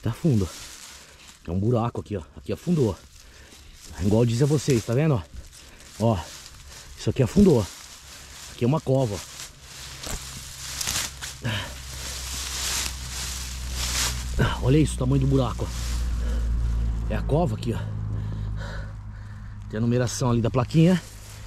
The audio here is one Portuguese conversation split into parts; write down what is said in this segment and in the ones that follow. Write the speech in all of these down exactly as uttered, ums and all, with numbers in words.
tá fundo. É um buraco aqui, ó. Aqui afundou. Igual eu disse a vocês, tá vendo? Ó, ó, isso aqui afundou. Aqui é uma cova. Olha isso, o tamanho do buraco, ó. É a cova aqui, ó. Tem a numeração ali da plaquinha.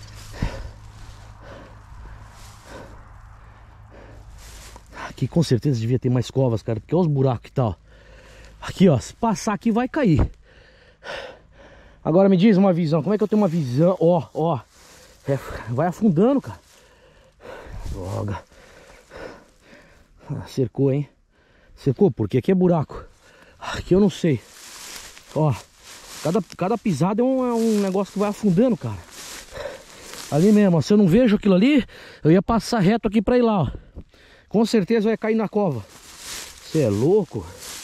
Aqui com certeza devia ter mais covas, cara. Porque olha os buracos que tá, ó. Aqui, ó, se passar aqui vai cair. Agora me diz uma visão. Como é que eu tenho uma visão? Ó, ó. É, vai afundando, cara. Droga. Ah, cercou, hein? Cercou, porque aqui é buraco. Aqui eu não sei. Ó, cada, cada pisada é um, é um negócio que vai afundando, cara. Ali mesmo, ó, se eu não vejo aquilo ali, eu ia passar reto aqui pra ir lá, ó. Com certeza eu ia cair na cova. Você é louco?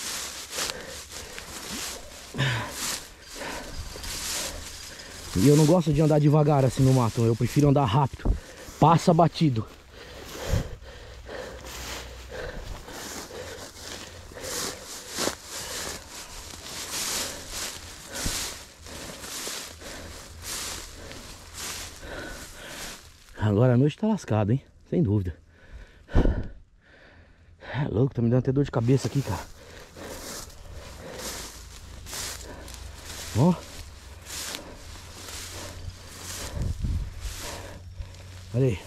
E eu não gosto de andar devagar assim no mato. Eu prefiro andar rápido. Passa batido. Agora a noite tá lascada, hein? Sem dúvida. É louco, tá me dando até dor de cabeça aqui, cara. Ó. Olha aí.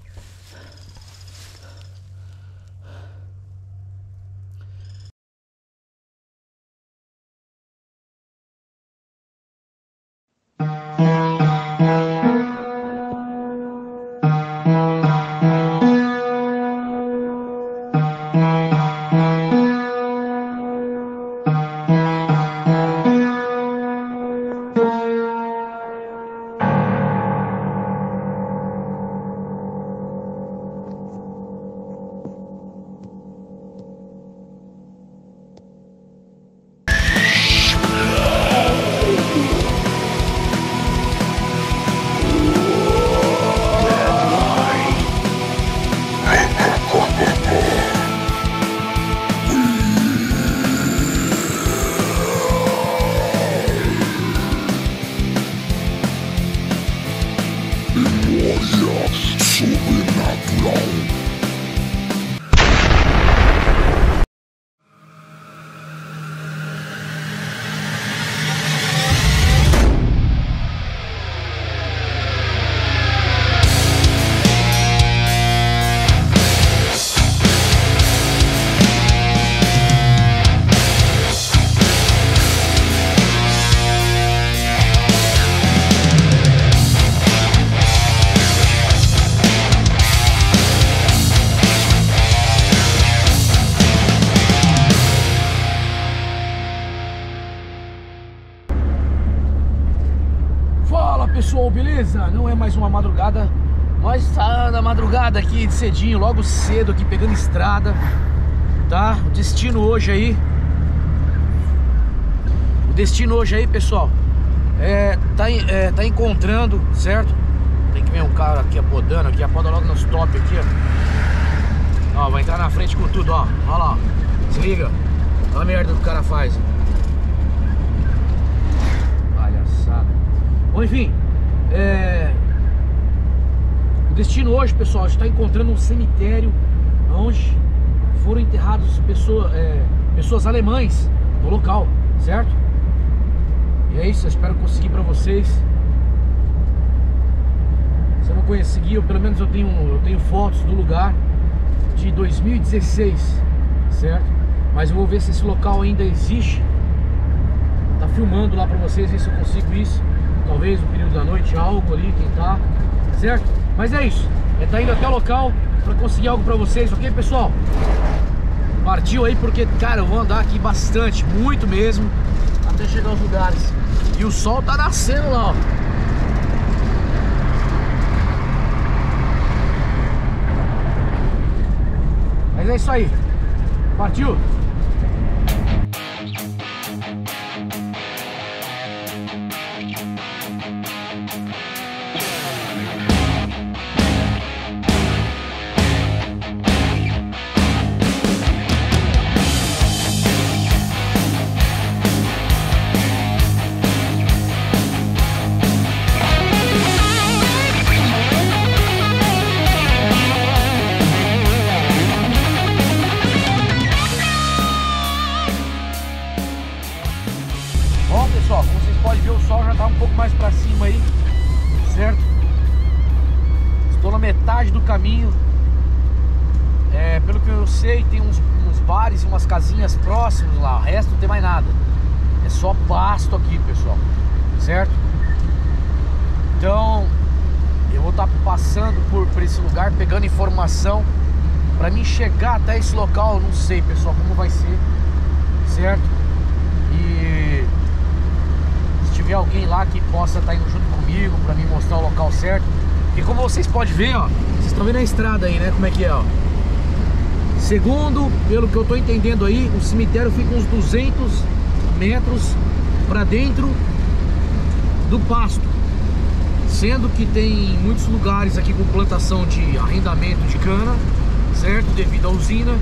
Pessoal, beleza? Não é mais uma madrugada, mas tá na madrugada aqui de cedinho, logo cedo aqui pegando estrada, tá? O destino hoje aí, o destino hoje aí, pessoal, é tá, é, tá encontrando, certo? Tem que ver um cara aqui apodando, aqui apoda logo nos top aqui, ó. Ó, vai entrar na frente com tudo, ó. Ó lá, ó. Se liga, olha a merda que o cara faz. Palhaçada. Bom, enfim. É... O destino hoje, pessoal, está encontrando um cemitério onde foram enterrados pessoa, é, pessoas alemães no local, certo? E é isso, eu espero conseguir para vocês. Se eu não conseguir, eu, pelo menos eu tenho, eu tenho fotos do lugar de dois mil e dezesseis, certo? Mas eu vou ver se esse local ainda existe. Tá filmando lá para vocês, ver se eu consigo isso. Talvez no período da noite, algo ali, tentar, certo? Mas é isso, é tá indo até o local pra conseguir algo pra vocês, ok, pessoal? Partiu aí porque, cara, eu vou andar aqui bastante, muito mesmo, até chegar aos lugares. E o sol tá nascendo lá, ó. Mas é isso aí, partiu! certo? Estou na metade do caminho. É, pelo que eu sei, tem uns, uns bares e umas casinhas próximos lá. O resto não tem mais nada. É só pasto aqui, pessoal, certo? Então eu vou estar passando por, por esse lugar, pegando informação para mim chegar até esse local. Eu não sei, pessoal, como vai ser, certo? E se tiver alguém lá que possa estar indo junto comigo para me mostrar o local certo. E como vocês podem ver, ó, vocês estão vendo a estrada aí, né? Como é que é, ó. Segundo, pelo que eu tô entendendo aí, o cemitério fica uns duzentos metros para dentro do pasto. Sendo que tem muitos lugares aqui com plantação de arrendamento de cana, certo? Devido à usina.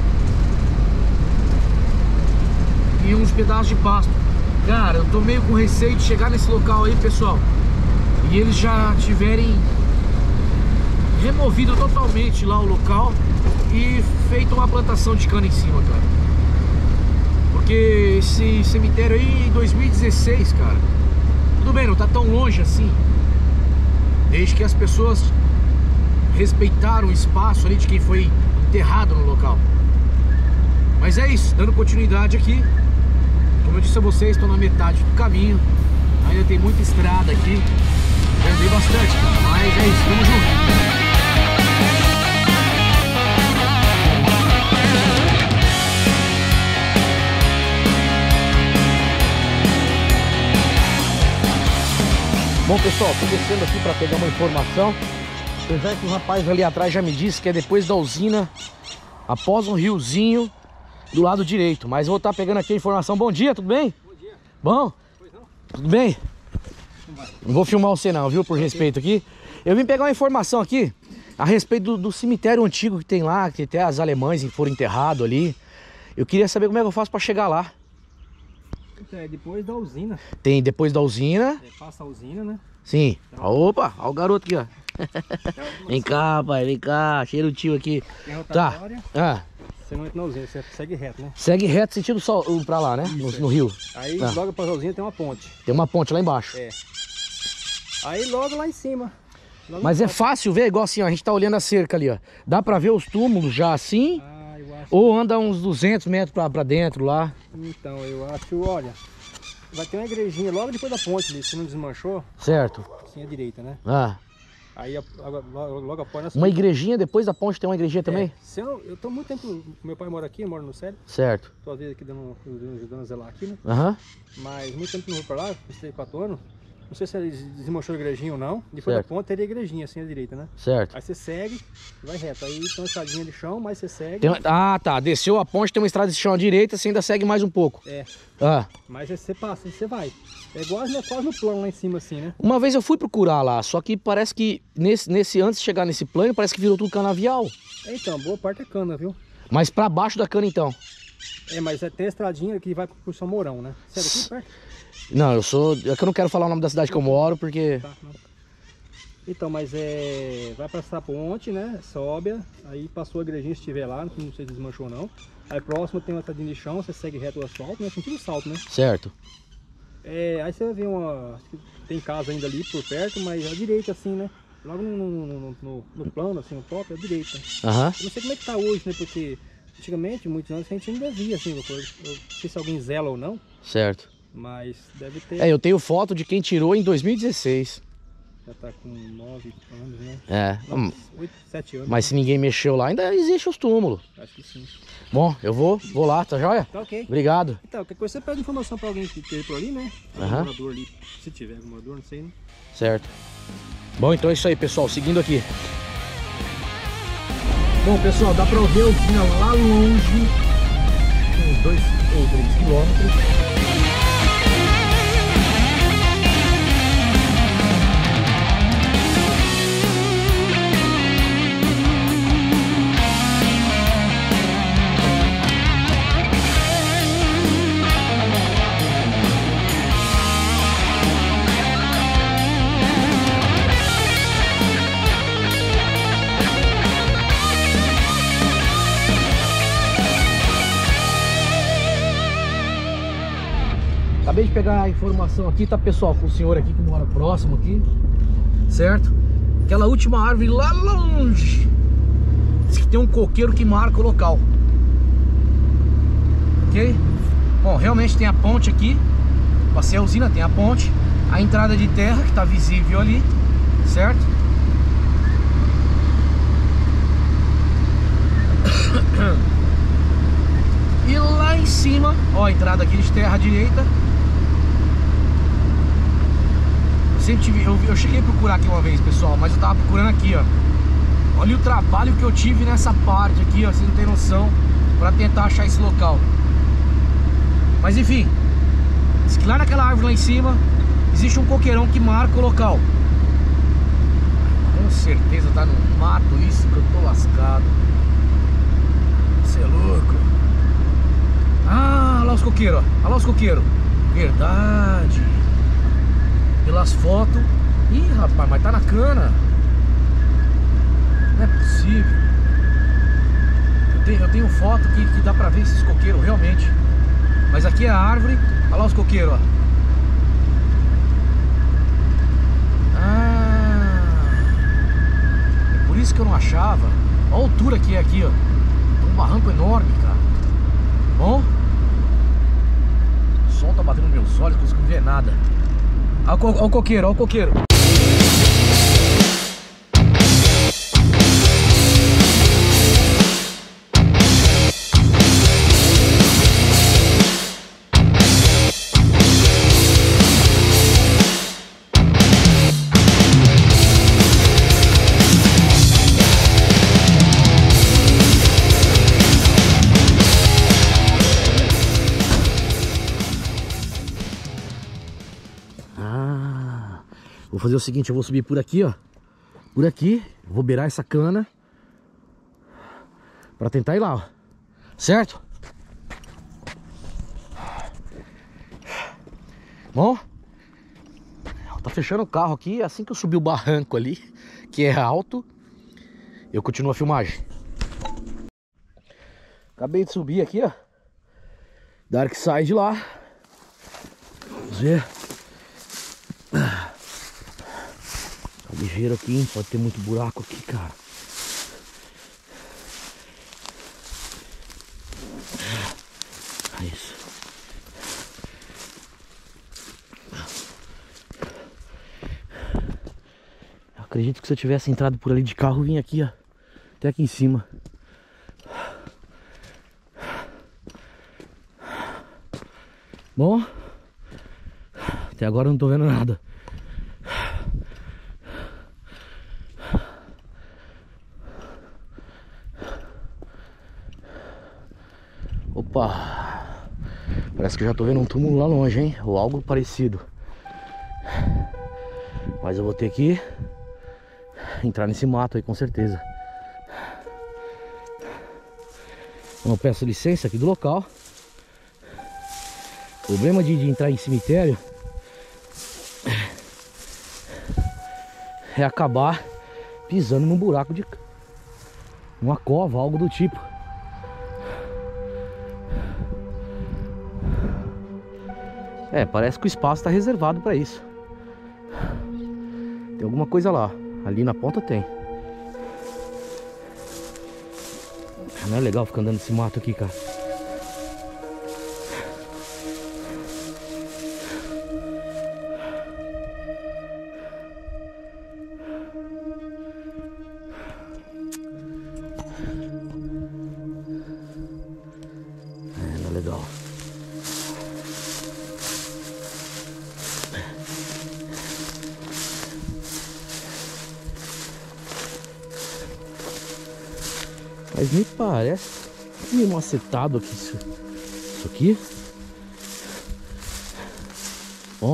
E uns pedaços de pasto. Cara, eu tô meio com receio de chegar nesse local aí, pessoal, e eles já tiverem removido totalmente lá o local e feito uma plantação de cana em cima, cara. Porque esse cemitério aí em dois mil e dezesseis, cara, tudo bem, não tá tão longe assim, desde que as pessoas respeitaram o espaço ali de quem foi enterrado no local. Mas é isso, dando continuidade aqui. Como eu disse a vocês, estou na metade do caminho. Ainda tem muita estrada aqui. Já andei bastante, cara, mas é isso, tamo junto. Bom, pessoal, tô descendo aqui para pegar uma informação. Apesar que o rapaz ali atrás já me disse que é depois da usina, após um riozinho do lado direito. Mas eu vou estar pegando aqui a informação. Bom dia, tudo bem? Bom dia. Bom? Pois não? Tudo bem? Não vou filmar você não, viu? Por respeito aqui. Eu vim pegar uma informação aqui a respeito do, do cemitério antigo que tem lá, que até as alemães foram enterrados ali. Eu queria saber como é que eu faço para chegar lá. É depois da usina. Tem depois da usina. É, passa a usina, né? Sim. Opa, olha o garoto aqui, ó. Vem cá, pai, vem cá. Cheiro o tio aqui. Tá. Ah. Você não entra na usina, você segue reto, né? Segue reto sentido só pra lá, né? No, no rio. Aí ah. logo após a usina tem uma ponte. Tem uma ponte lá embaixo. É. Aí logo lá em cima. Logo Mas é fácil ver, igual assim, ó. A gente tá olhando a cerca ali, ó. Dá pra ver os túmulos já assim? Ah, eu acho. Ou anda uns duzentos metros pra, pra dentro lá? Então, eu acho, olha, vai ter uma igrejinha logo depois da ponte ali, se não desmanchou. Certo. Assim à direita, né? Ah. Aí logo, logo após... Nessa... Uma igrejinha depois da ponte tem uma igrejinha também? É. Se eu, não, eu tô muito tempo... Meu pai mora aqui, mora no Céu. Certo. Tô às vezes aqui dando, ajudando a zelar aqui, né? Aham. Uhum. Mas muito tempo não vou pra lá, uns três, quatro anos. Não sei se eles desmanchou a igrejinha ou não. Depois certo. da ponte teria a igrejinha assim à direita, né? Certo. Aí você segue, vai reto. Aí tem uma estradinha de chão, mas você segue. Tem uma... Ah, tá. Desceu a ponte, tem uma estrada de chão à direita, você ainda segue mais um pouco. É. Ah. Mas aí você passa e você vai. É igual, é quase no plano lá em cima assim, né? Uma vez eu fui procurar lá, só que parece que nesse, nesse, antes de chegar nesse plano, parece que virou tudo canavial. É, então, boa parte é cana, viu? Mas pra baixo da cana então? É, mas é, tem a estradinha que vai pro São Mourão, né? Você é daqui perto? Não, eu sou... É que eu não quero falar o nome da cidade que eu moro, porque... Tá, não. Então, mas é... Vai pra essa ponte, né? Sobe, aí passou a igrejinha se estiver lá, não sei se desmanchou ou não. Aí próximo tem uma estradinha de chão, você segue reto o asfalto, né? Sentido salto, né? Certo. É, aí você vai ver uma... Tem casa ainda ali por perto, mas à direita assim, né? Logo no, no, no, no plano, assim, no top, é à direita. Aham. Eu não sei como é que tá hoje, né? Porque antigamente, muitos anos, a gente ainda via assim, uma coisa. Eu não sei se alguém zela ou não. Certo. Mas deve ter... É, eu tenho foto de quem tirou em dois mil e dezesseis. Já tá com nove anos, né? É. Nove, oito, sete anos. Mas se ninguém mexeu lá, ainda existe os túmulos. Acho que sim. Bom, eu vou, vou lá, tá joia? Tá ok. Obrigado. Então, qualquer coisa você pede informação pra alguém que teve por ali, né? Algum Aham. morador ali, se tiver algum morador, não sei, né? Certo. Bom, então é isso aí, pessoal. Seguindo aqui. Bom, pessoal, dá pra ver o usina lá longe. Uns dois ou três quilômetros. Acabei de pegar a informação aqui, tá, pessoal? Com o senhor aqui que mora próximo aqui, certo? Aquela última árvore lá longe, diz que tem um coqueiro que marca o local. Ok? Bom, realmente tem a ponte aqui. Passei a usina, tem a ponte. A entrada de terra que tá visível ali, certo? E lá em cima, ó, a entrada aqui de terra à direita. Eu sempre tive, eu, eu cheguei a procurar aqui uma vez, pessoal, mas eu tava procurando aqui, ó. Olha o trabalho que eu tive nessa parte aqui, ó, vocês não tem noção, pra tentar achar esse local. Mas enfim, diz que lá naquela árvore lá em cima existe um coqueirão que marca o local. Com certeza tá no mato isso, que eu tô lascado. Você é louco. Ah, olha lá os coqueiros, ó. Olha lá os coqueiros. Verdade. Pelas fotos. Ih, rapaz, mas tá na cana. Não é possível. Eu tenho, eu tenho foto que, que dá pra ver esses coqueiros, realmente. Mas aqui é a árvore. Olha lá os coqueiros, ó. Ah, é por isso que eu não achava. Olha a altura que é aqui, ó. Um barranco enorme, cara. Bom, o sol tá batendo nos meus olhos, não consigo ver nada. Olha o, co olha o coqueiro, olha o coqueiro. Vou fazer o seguinte, eu vou subir por aqui, ó. Por aqui, vou beirar essa cana pra tentar ir lá, ó. Certo? Bom, tá fechando o carro aqui. Assim que eu subir o barranco ali, que é alto, eu continuo a filmagem. Acabei de subir aqui, ó. Dark Side lá. Vamos ver. Ligeiro aqui, hein? Pode ter muito buraco aqui, cara. É isso. Eu acredito que se eu tivesse entrado por ali de carro, eu vim aqui, ó. Até aqui em cima. Bom, até agora eu não tô vendo nada. Opa, parece que eu já tô vendo um túmulo lá longe, hein? Ou algo parecido. Mas eu vou ter que entrar nesse mato aí, com certeza. Eu peço licença aqui do local. O problema de, de entrar em cemitério é acabar pisando num buraco de... uma cova, algo do tipo. É, parece que o espaço está reservado para isso. Tem alguma coisa lá. Ali na ponta tem. Não é legal ficar andando nesse mato aqui, cara. É, não é legal. Mas me parece meio macetado aqui isso, isso aqui. Ó,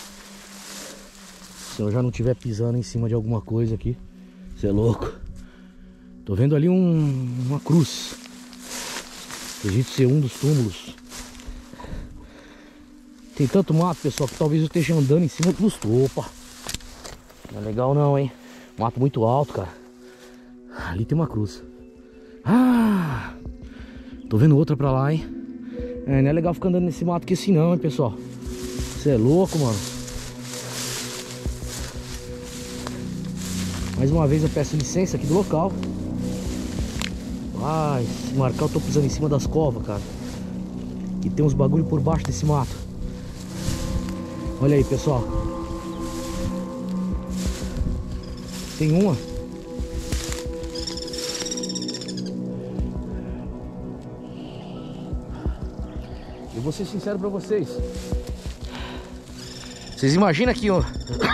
se eu já não estiver pisando em cima de alguma coisa aqui, você é louco. Tô vendo ali um, uma cruz. Acredito ser um dos túmulos. Tem tanto mato, pessoal, que talvez eu esteja andando em cima dos... Opa! Não é legal não, hein? Mato muito alto, cara. Ali tem uma cruz. Ah! Tô vendo outra pra lá, hein? É, não é legal ficar andando nesse mato aqui assim não, hein, pessoal? Você é louco, mano. Mais uma vez eu peço licença aqui do local. Ai, se marcar eu tô pisando em cima das covas, cara. E tem uns bagulho por baixo desse mato. Olha aí, pessoal. Tem uma. Eu vou ser sincero pra vocês. Vocês imaginam aqui, ó.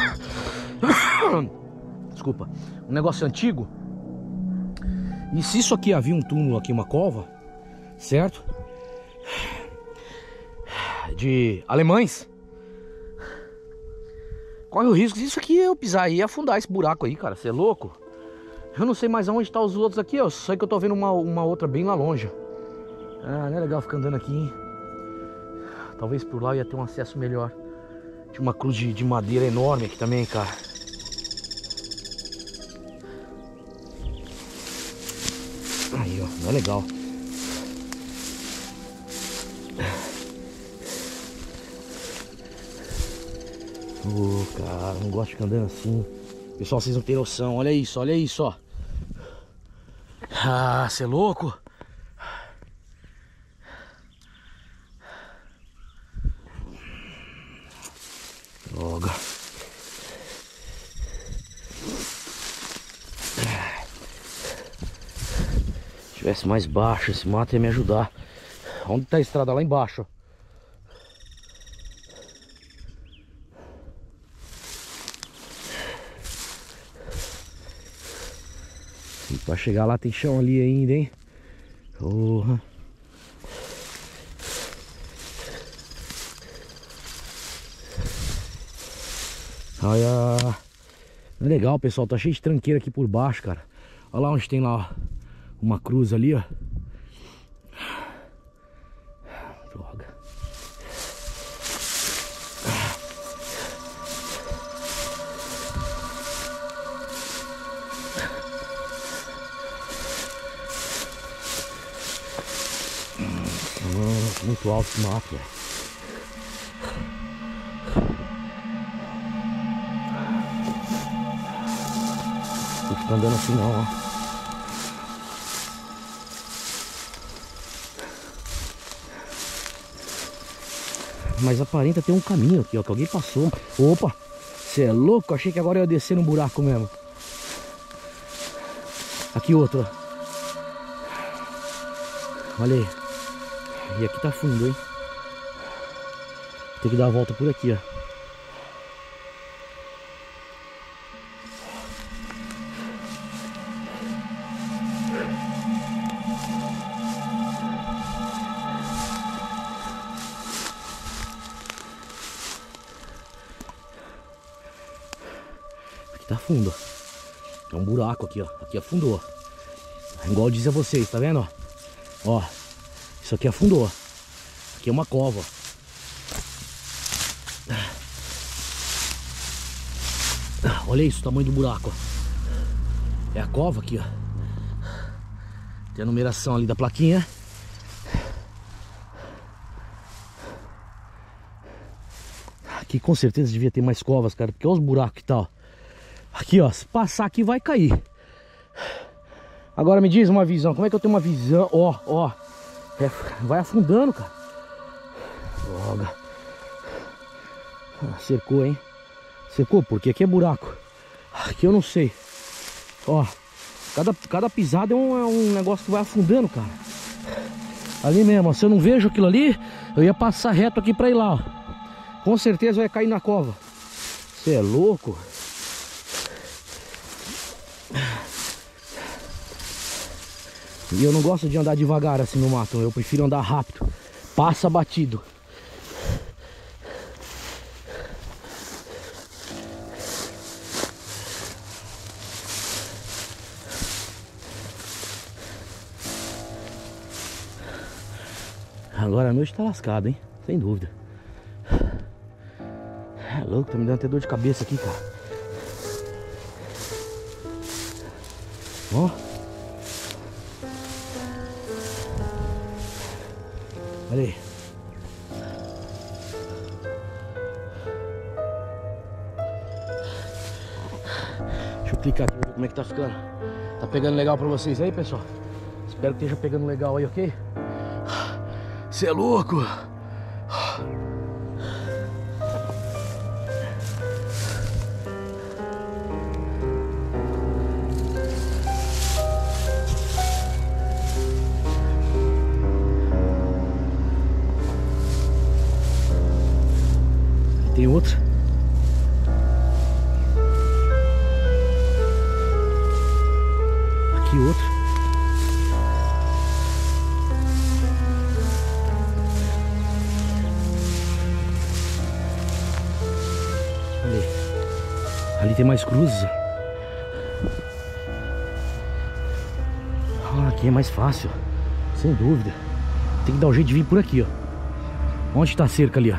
Desculpa. Um negócio antigo. E se isso aqui havia um túmulo aqui, uma cova, certo? De alemães. Corre o risco disso aqui eu pisar aí e afundar esse buraco aí, cara. Você é louco? Eu não sei mais aonde tá os outros aqui, ó. Só que eu tô vendo uma, uma outra bem lá longe. Ah, não é legal ficar andando aqui, hein? Talvez por lá eu ia ter um acesso melhor. Tinha uma cruz de, de madeira enorme aqui também, cara. Aí, ó, não é legal. Ô, oh, cara, não gosto de ficar andando assim. Pessoal, vocês não têm noção. Olha isso, olha isso, ó. Ah, você é louco? Droga. Se tivesse mais baixo, esse mato ia me ajudar. Onde tá a estrada? Lá embaixo. E pra chegar lá tem chão ali ainda, hein? Porra. Olha. Legal, pessoal. Tá cheio de tranqueira aqui por baixo, cara. Olha lá onde tem lá uma cruz ali, ó. Droga. Nossa, muito alto esse mato, velho. Não fica andando assim não, ó. Mas aparenta ter um caminho aqui, ó, que alguém passou. Opa, você é louco? Achei que agora eu ia descer no buraco mesmo. Aqui outro, ó. Olha aí. E aqui tá fundo, hein? Tem que dar a volta por aqui, ó. Tá fundo, ó. É um buraco aqui, ó. Aqui afundou. Igual eu disse a vocês, tá vendo? Ó, ó, isso aqui afundou. Aqui é uma cova. Olha isso, o tamanho do buraco, ó. É a cova aqui, ó. Tem a numeração ali da plaquinha. Aqui com certeza devia ter mais covas, cara. Porque olha os buracos que tá, ó. Aqui, ó, se passar aqui vai cair. Agora me diz uma visão. Como é que eu tenho uma visão? Ó, ó. É, vai afundando, cara. Droga. Ah, cercou, hein? Cercou, porque aqui é buraco. Aqui eu não sei. Ó, cada, cada pisada é um, é um negócio que vai afundando, cara. Ali mesmo, ó, se eu não vejo aquilo ali, eu ia passar reto aqui pra ir lá, ó. Com certeza vai cair na cova. Você é louco? E eu não gosto de andar devagar assim no mato. Eu prefiro andar rápido. Passa batido. Agora a noite tá lascada, hein? Sem dúvida. É louco, tá me dando até dor de cabeça aqui, cara. Ó. Olha aí. clicar aqui pra ver como é que tá ficando. Tá pegando legal pra vocês aí, pessoal? Espero que esteja pegando legal aí, ok? Cê é louco! Aqui tem outra. Aqui outra. Ali. Ali tem mais cruzes. Ah, aqui é mais fácil, sem dúvida. Tem que dar um jeito de vir por aqui, ó. Onde tá a cerca ali, ó?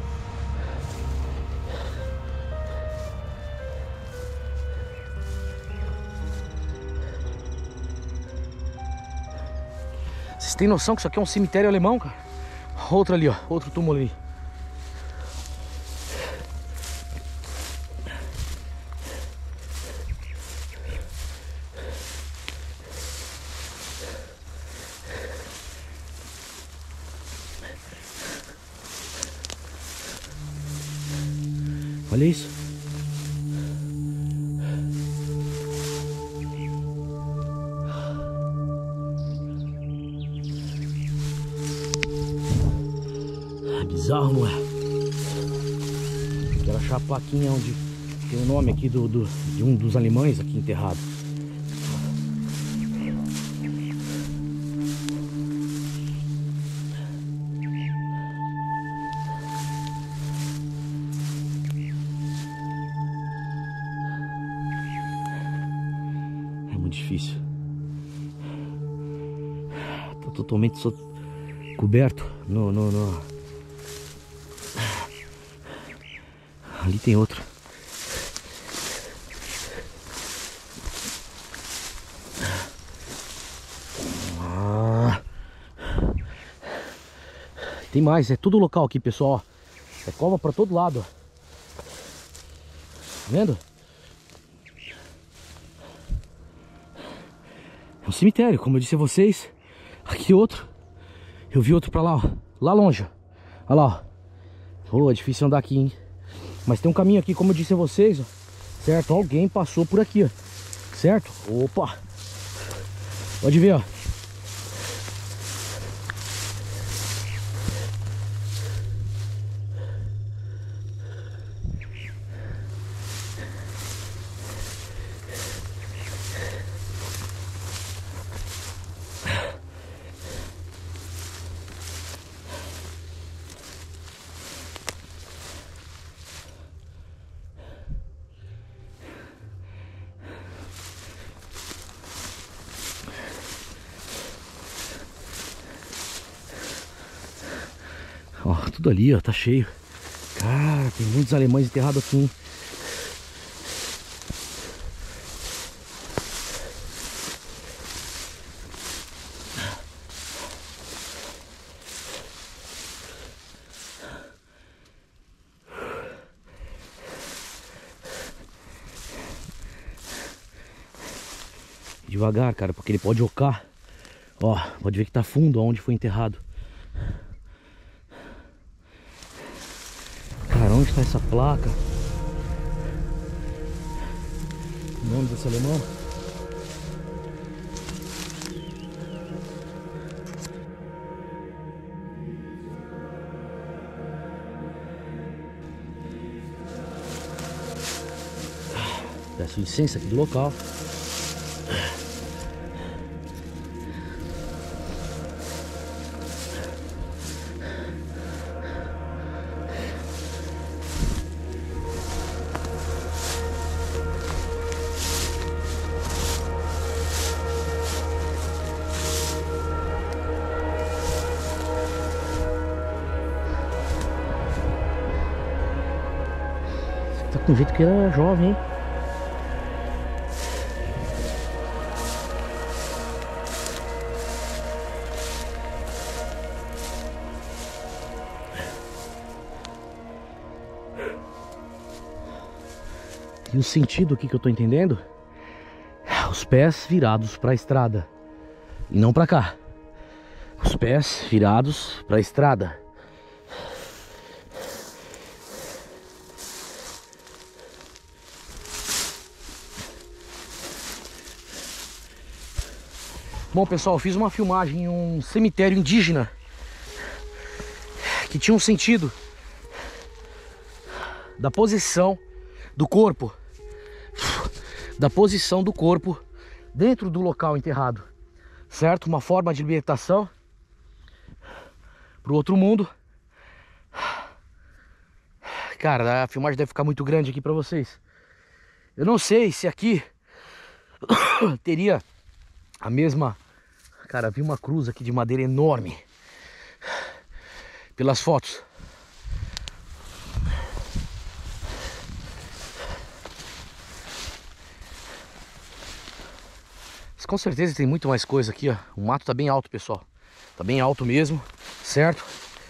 Vocês têm noção que isso aqui é um cemitério alemão, cara? Outro ali, ó. Outro túmulo ali. Olha isso. É bizarro, não é? Quero achar a plaquinha onde tem o nome aqui do, do, de um dos alemães aqui enterrado. Difícil. Tá totalmente so... coberto no, no, no... Ali tem outro. Ah. Tem mais, é tudo local aqui, pessoal. É cova pra todo lado, ó. Tá vendo? É um cemitério, como eu disse a vocês. Aqui outro. Eu vi outro pra lá, ó. Lá longe, ó. Olha lá, ó. Oh, é difícil andar aqui, hein? Mas tem um caminho aqui, como eu disse a vocês, ó. Certo? Alguém passou por aqui, ó. Certo? Opa! Pode ver, ó. Ó, tudo ali, ó, tá cheio. Cara, tem muitos alemães enterrados aqui, hein? Devagar, cara, porque ele pode ocar. Ó, pode ver que tá fundo onde foi enterrado. Cara, onde está essa placa? O nome desse alemão? Peço licença aqui do local. Tá com jeito que era jovem, hein? E o sentido aqui que eu tô entendendo os pés virados para a estrada e não para cá. Os pés virados para a estrada. Bom, pessoal, eu fiz uma filmagem em um cemitério indígena que tinha um sentido da posição do corpo, da posição do corpo dentro do local enterrado, certo? Uma forma de libertação para o outro mundo. Cara, a filmagem deve ficar muito grande aqui para vocês. Eu não sei se aqui teria a mesma... Cara, vi uma cruz aqui de madeira enorme pelas fotos. Mas com certeza tem muito mais coisa aqui, ó. O mato tá bem alto, pessoal. Tá bem alto mesmo, certo?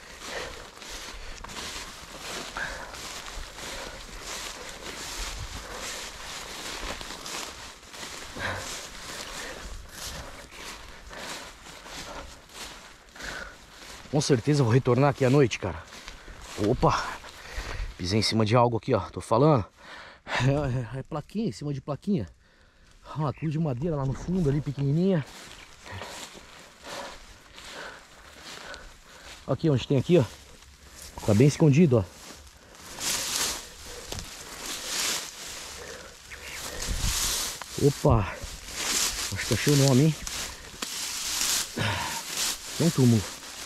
Com certeza eu vou retornar aqui à noite, cara. Opa! Pisei em cima de algo aqui, ó. Tô falando. É, é, é plaquinha, em cima de plaquinha. Uma cruz de madeira lá no fundo, ali, pequenininha. Aqui, onde tem aqui, ó. Tá bem escondido, ó. Opa! Acho que achei o nome, hein? Tem um túmulo.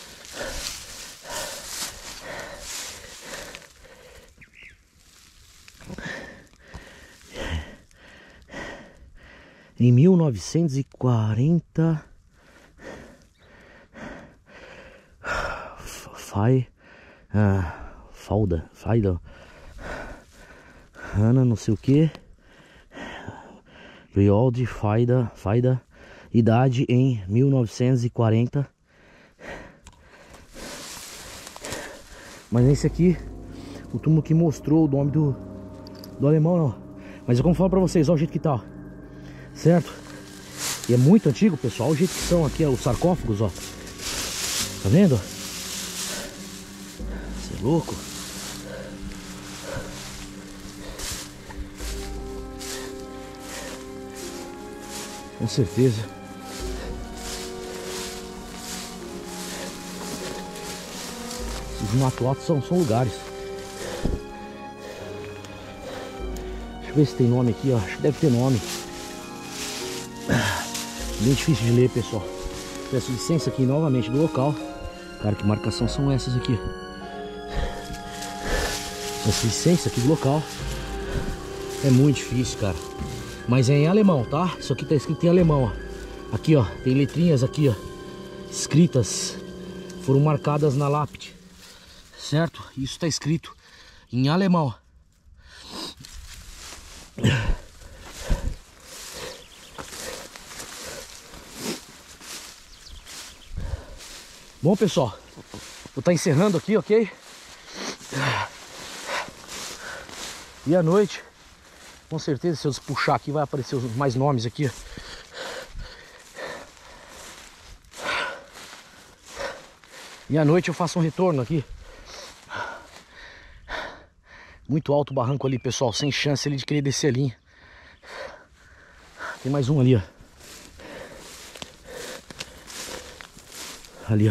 Em mil novecentos e quarenta, Fai, ah, Falda, Faida, Ana, não sei o que, Riold, Faida, Faida, idade em mil novecentos e quarenta. Mas esse aqui, o túmulo que mostrou o nome do, do alemão, não. Mas eu como falo pra vocês, olha o jeito que tá, ó. Certo? E é muito antigo, pessoal. Olha o jeito que são aqui, ó, os sarcófagos, ó. Tá vendo? Você é louco? Com certeza. Esses mato alto são, são lugares. Deixa eu ver se tem nome aqui, ó. Acho que deve ter nome. Bem difícil de ler, pessoal. Peço licença aqui novamente do local. Cara, que marcação são essas aqui? Peço licença aqui do local. É muito difícil, cara. Mas é em alemão, tá? Isso aqui tá escrito em alemão, ó. Aqui, ó. Tem letrinhas aqui, ó. Escritas. Foram marcadas na lápide. Certo? Isso tá escrito em alemão. Bom, pessoal, vou estar encerrando aqui, ok? E à noite, com certeza, se eu puxar aqui, vai aparecer mais nomes aqui. E à noite eu faço um retorno aqui. Muito alto o barranco ali, pessoal, sem chance ele de querer descer ali. Tem mais um ali, ó. Ali, ó.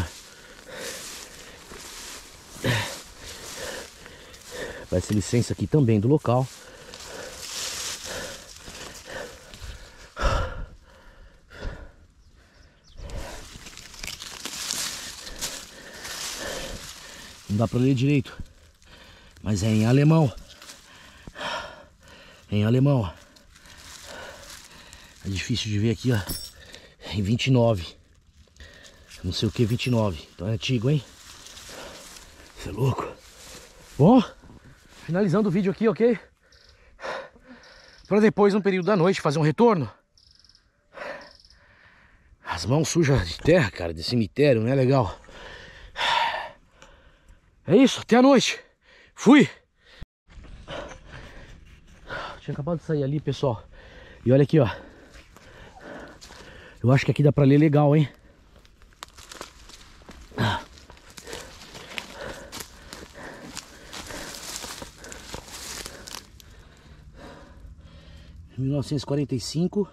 Peço licença aqui também do local. Não dá pra ler direito, mas é em alemão. É em alemão. É difícil de ver aqui, ó. Em vinte e nove. Não sei o que vinte e nove. Então é antigo, hein? Você é louco. Bom, finalizando o vídeo aqui, ok? Para depois, no período da noite, fazer um retorno. As mãos sujas de terra, cara, de cemitério, não é legal. É isso, até a noite. Fui. Tinha acabado de sair ali, pessoal. E olha aqui, ó. Eu acho que aqui dá pra ler legal, hein? mil novecentos e quarenta e cinco.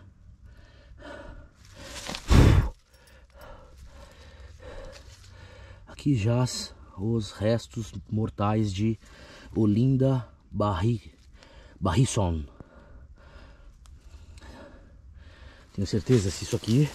Aqui jaz os restos mortais de Olinda Barri, Barrisson. Tenho certeza se isso aqui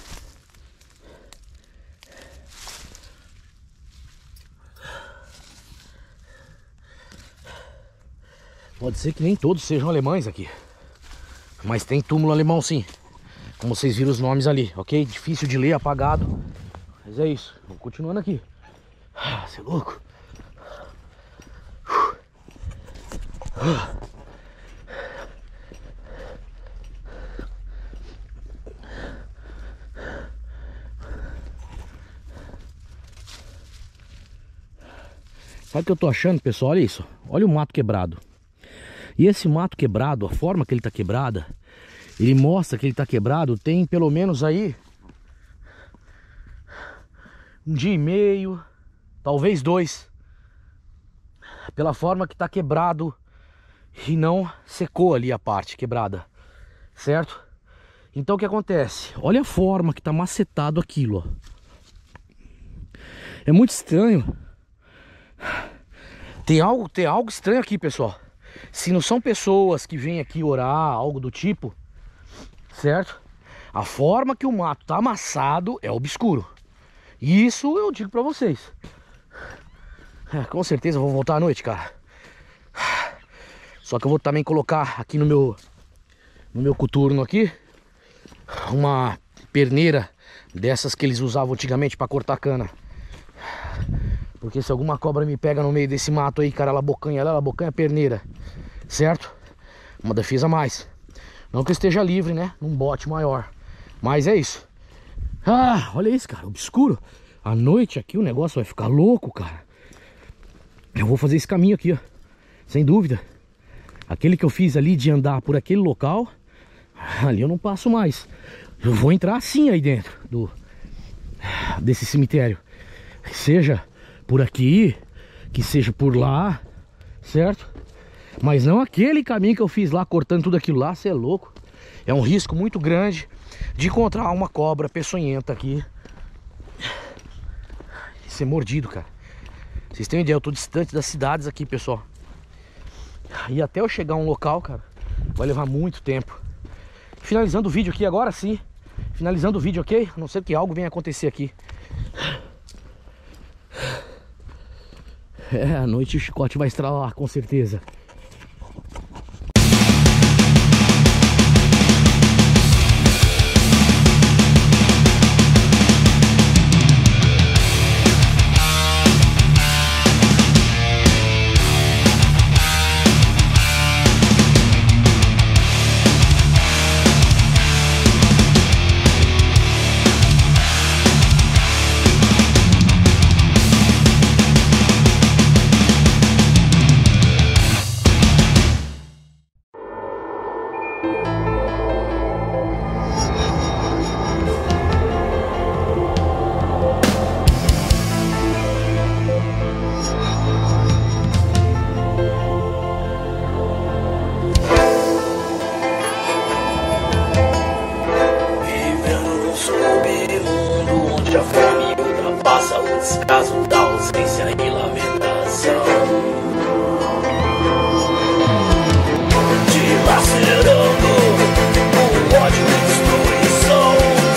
pode ser que nem todos sejam alemães aqui, mas tem túmulo alemão sim, como vocês viram os nomes ali, ok? Difícil de ler, apagado, mas é isso. Vou continuando aqui. Você é louco? Sabe o que eu tô achando, pessoal? Olha isso. Olha o mato quebrado. E esse mato quebrado, a forma que ele tá quebrada, ele mostra que ele tá quebrado tem pelo menos aí um dia e meio, talvez dois. Pela forma que tá quebrado e não secou ali a parte quebrada, certo? Então o que acontece? Olha a forma que tá macetado aquilo, ó. É muito estranho. Tem algo, tem algo estranho aqui, pessoal. Se não são pessoas que vêm aqui orar, algo do tipo, certo? A forma que o mato tá amassado é obscuro. Isso eu digo pra vocês. É, com certeza eu vou voltar à noite, cara. Só que eu vou também colocar aqui no meu no meu coturno aqui uma perneira dessas que eles usavam antigamente para cortar cana. Porque se alguma cobra me pega no meio desse mato aí, cara, ela bocanha, ela bocanha a perneira, certo? Uma defesa a mais. Não que eu esteja livre, né? Num bote maior. Mas é isso. Ah, olha isso, cara, obscuro. À noite aqui o negócio vai ficar louco, cara. Eu vou fazer esse caminho aqui, ó. Sem dúvida. Aquele que eu fiz ali de andar por aquele local, ali eu não passo mais. Eu vou entrar assim aí dentro do desse cemitério. Que seja por aqui, que seja por lá, certo? Mas não aquele caminho que eu fiz lá, cortando tudo aquilo lá, você é louco. É um risco muito grande de encontrar uma cobra peçonhenta aqui e ser mordido, cara. Vocês têm ideia, eu tô distante das cidades aqui, pessoal. E até eu chegar a um local, cara, vai levar muito tempo. Finalizando o vídeo aqui agora sim. Finalizando o vídeo, ok? A não ser que algo venha acontecer aqui. É, à noite o chicote vai estralar, com certeza. Descaso da ausência e lamentação, dilacerando o ódio e destruição,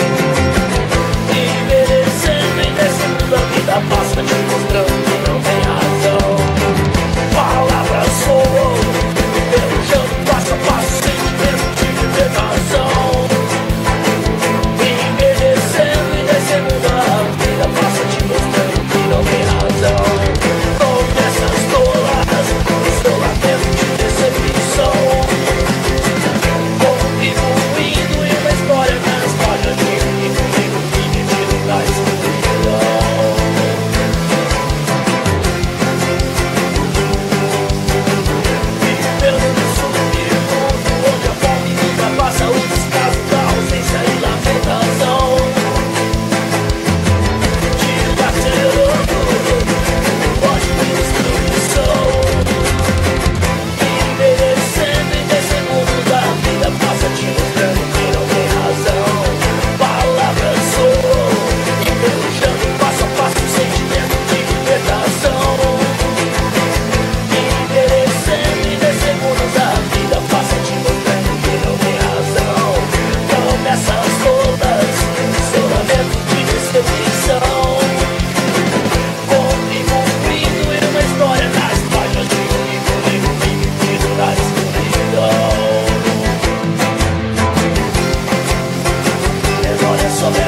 envelhecendo em desse mundo a vida passa te mostrando que não tem razão. Palavras soam, pelejando passo a passo sem medo de viver razão. Envelhecendo em desse mundo a vida passa te mostrando não tem razão. mais ou menos.